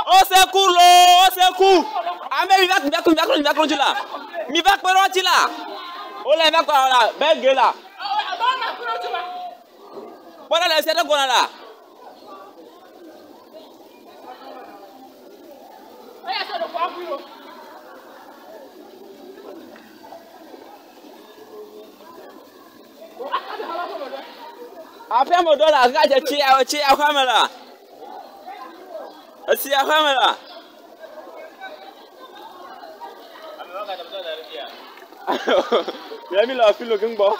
Au secours, au secours. Ah mais il va conduire là. Il va conduire là. Oh là, il va quoi là? Belle gueule là. Voilà là, c'est quoi là? Après mon dos là, regarde, tu es à quoi là? Tu à quoi là? Il a mis la file au gangbo.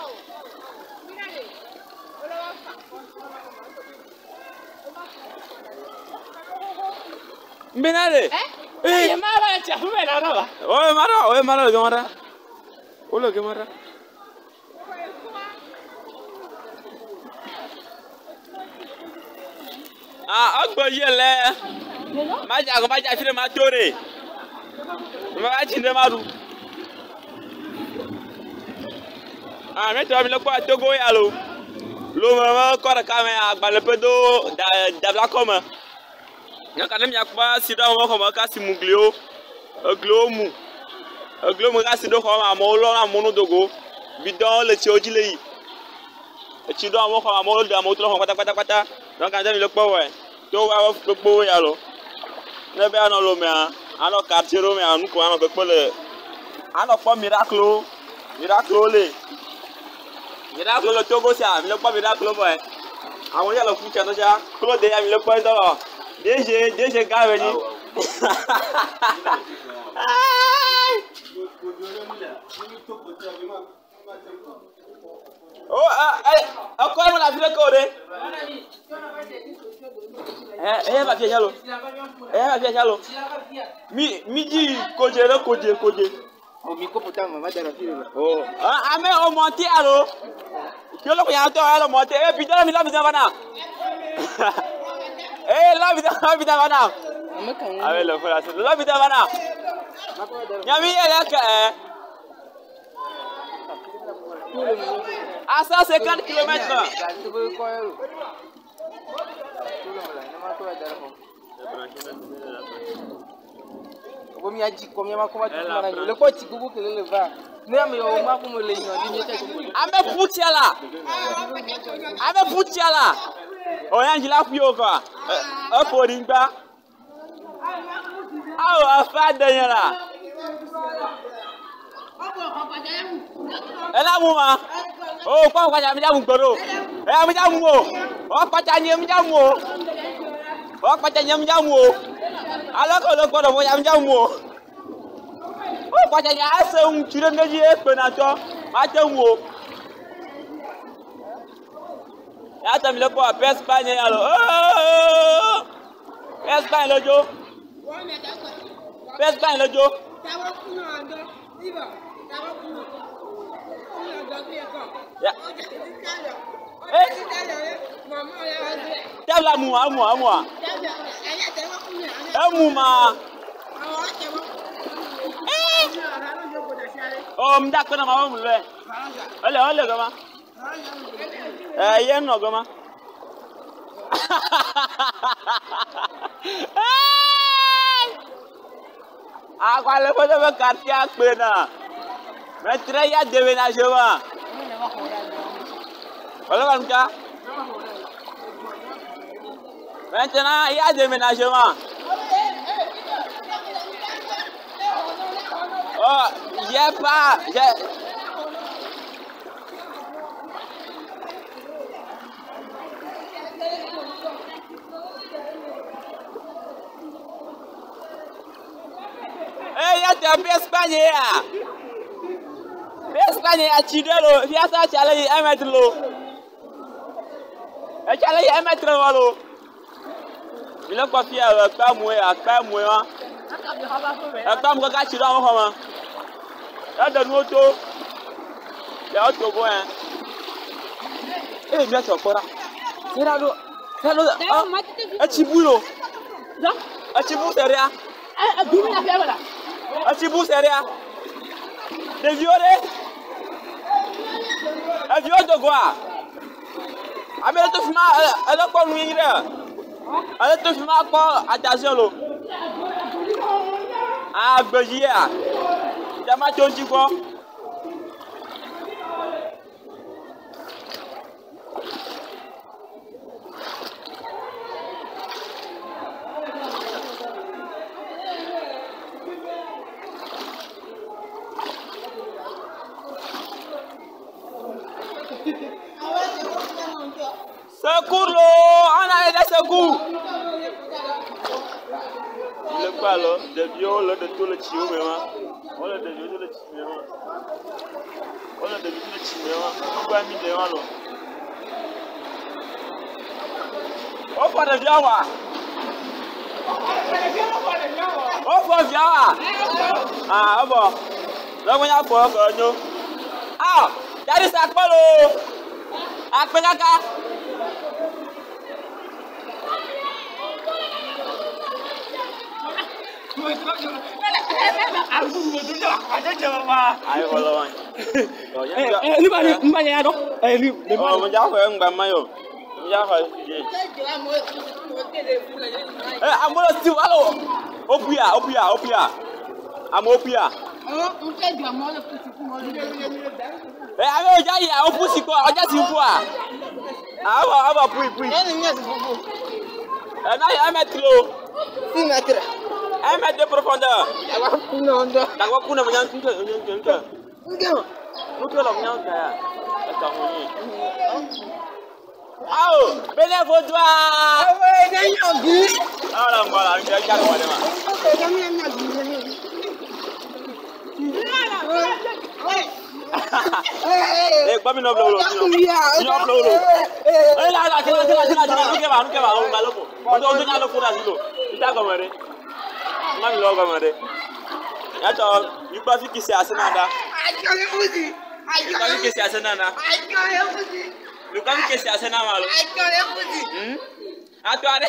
Benale. Eh, mara cha fumela na. Oh mara gamara. Olo gamara. Ah, agbo yele. Maja fire ma tore. Ma chinde maru. Ah, mais tu vas me quoi Togo ya lo. Lo mama ko ra ka me agbale pedo da comme. Nga kadam yakba sida mo ko ma ka simuglio. Oglomu ka sido ko ma mo lo na mo no dogo. Bidon le ti ojile yi. E ti do mo ko ma mo do mo to lo pata. Donc quand je le po we. To wa gbogbo ya lo. Ne be ana lo me ano quartier ro me anu ko ano pe le. Ano po miracle le. Miracle le Togo ça, le pas miracle boy. Àwọn ya lo fu chano ja, klo de ya mi le po do. DG ga we ni. Oh encore mo la fi le ko de. Va fi jalo. Va fi jalo. Mi di koje. O mi ko puta mama dara fi le. Oh, mais on monte alors. Tu le connais toi le monte. Puis là mi bana. La vida bana. Avec le frère, la vida bana. Nyami ya ka à 150 km. Comme il y a dit combien ma combat le quoi tu gogo que le va même yo ma comme le nyo di nyete ame putiala o yan jila fio quoi o fori ngba awo afa danyala ela mu ma o kwa kwa ja mi jamu gboro mi jamu o pacha ni mi jamu o pacha ni mi jamu o alako lo gboro mo ya mi jamu o pacha ni ase un tire meji e pe na to ma jamu o ya ta mi le po Espagne alo Espagne lojo Espagne lojo Tabla moi. Oh, m'dako na mama mulwe. Ole gama. Yen no gama. Agwa le foto be quartier pe na. Mais très ya déménagement. Voilà comme ça. Maintenant, il y a déménagement. Oh, j'ai pas. Eh, il y a des Espagne. Espagne a chidelo, il y a ça, tu allais y mettre l'eau. Et tu allais y mettre l'eau. Il a quoi faire avec pas moi. Pas moi quand tu dois voir. Là de l'auto. Il y a autre bon hein. Eh bien tu quoi là. C'est là l'eau. Un petit boulot. Un petit bout c'est rien. Un petit bout c'est rien. Des violets. Un viol de quoi? Ah mais elle te fume, elle a quoi nous y aller? Elle te fume quoi? Attention l'eau. Ah, Bégia. Jama Tonji quoi? Secours l'eau, on a aidé secours. Le quoi là? De viol, de tout le chiot, mais on a de viol, de chiot. On a de viol, de chiot. On va mis devant l'eau. On va de viol. On va viol. Ah, bon. Là, on a pour nous. Ah, y'a ça quoi l'eau? Ah, penaka. Ayo lawan. Ni ba ya do. Ni Oh, mo ja ko ngba mayo. Mo ja ko je. Amolo si walo. Opia. Am opia. Ame oja ya opusi ko, oja ti fu a. Aba pui. Na ya metro. 6 mètres. 1 mètre de profondeur. Non. Takwa kuna mnyang kunke. Ngeo. Mutu lo mnyang kaya. Atamoni. Ao, benevo doa. Ouais, gagnant bi. Ala mbala, nja jalo wale ma. Eh, kwa mino blo. Eh, la, nuke ba, o maloko. Odo nya lo kuna zilo. Ita gomere. Mami lo gomere. Yato, yupa fi kisi asenada. Ajole fuzi. Yupa fi kisi asenada. Ajole fuzi. Yupa fi kisi asenada malo. Ajole fuzi. Atware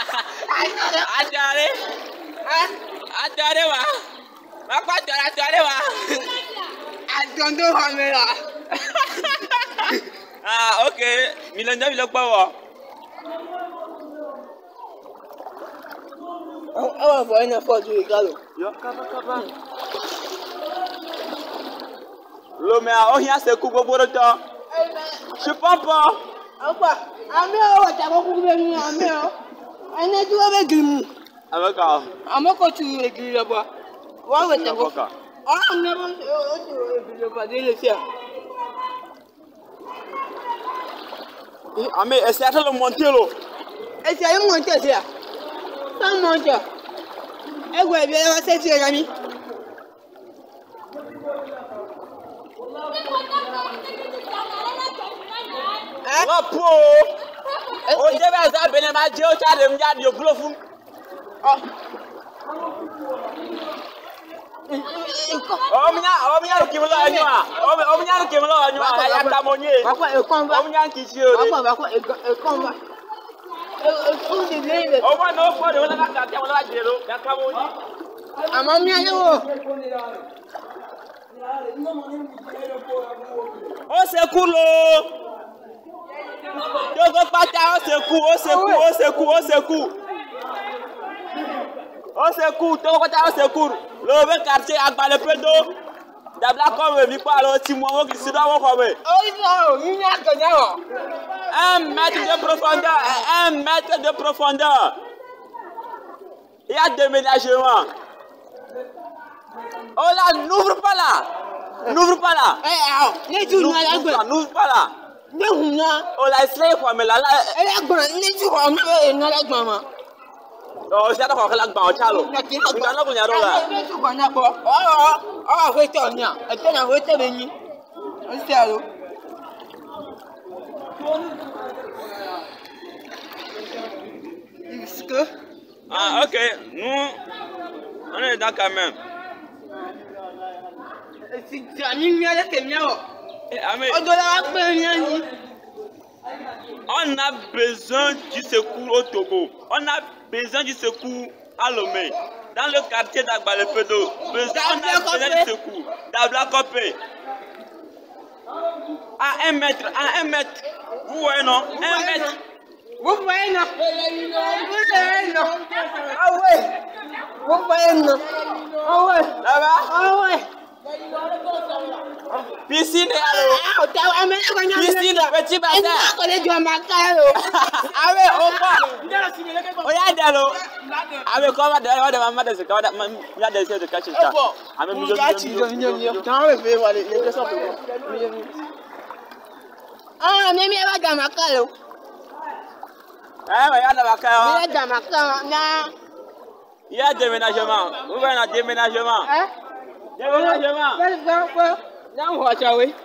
wa. Makwa atware wa. Adondo hamera. Ah, okay. Milanja bilokpa wo. Awa fo ina fo ju igalo. Yo kaba. Lo me a ohia se ku gbogbo to. Chipopo. Apa, ame o ta ko ku be ni ame o. Ene ju o be gimu. Amaka. Amako tu e giri ba. Wa we ta ko. Amaka. Ah, ne mo o tu e giri ba de le sia. Ame ese atelo montelo. Ese ayi monte sia. San monte. Egwe bi e wa se ti e gami. Wapo. O je be za bene ma je o cha de mja di obulo fun. Omnya kimlo anywa. Omnya kimlo anywa ya tamonye. Bakwa e kon ba. Omnya kichi ore. Bakwa e kon ba. E fu di le. O ma no fo de wona ka ta wona je lo ya tamonye. Ama mi ale wo. O se kulo. Dogo pata o se ku. Dogo pata o se ku. Lo be quartier agbale pedo. Dabla comme mi pa lo ti mo wo ki si do wo ko me. O so, ni na ganya wo. 1 mètre de profondeur. Il y a déménagement. Oh là, n'ouvre pas là. N'ouvre pas là. N'ouvre pas là. Oh là, c'est quoi, mais là. Oh, c'est d'accord que la banque, chalo. Il y a un autre Ah, ok. Nous, on est dans quand même. On a besoin du secours au Togo. On a besoin du secours à Lomé. Dans le quartier d'Agbalepedo. On a besoin du secours. D'Ablakopé. À 1 mètre. Vous voyez, non? 1 mètre. Vous voyez, non? Ah ouais. Vous voyez, non? Ah ouais. Là-bas? Ah ouais. Piscine, allô? Piscine, petit bassin. Ah ouais, on va. Regarde, allô? Ah mais comment de maman de ce qu'on a décidé de cacher ça. Ah mais nous ah, mais il va dans ma cale. Ah ouais, regarde ma cale. Il est dans ma cale. Il y a déménagement. Où est le déménagement? Hein? Déménagement. Non, on va jouer.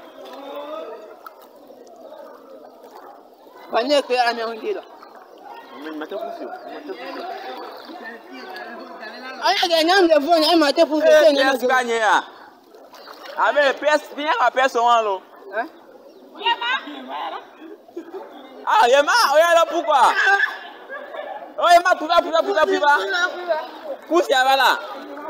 Panier que la main dit là. Mais il m'a tout poussé. Ah, il y a un de vous, il m'a tout poussé. Pièce gagnée. Ah mais pièce bien la personne là. Hein? Ah, il y a marre, regarde pourquoi? Oh, il m'a poussé. Pousse là.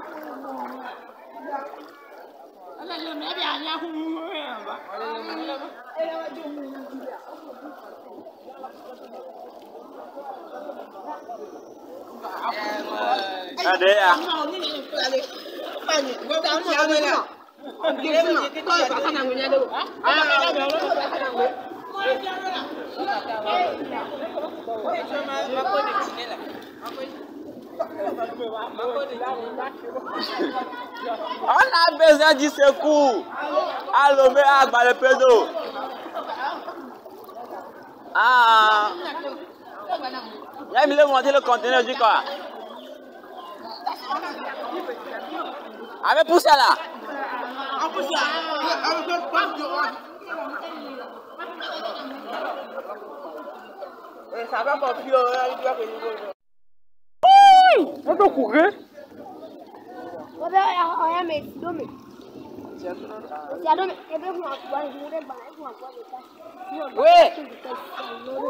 On a besoin du secours. Allô, mais à le pédo. Ah. Il a mis le monter le conteneur du quoi? Avec poussé là. Ça va pas plus. On peut courir. Oui.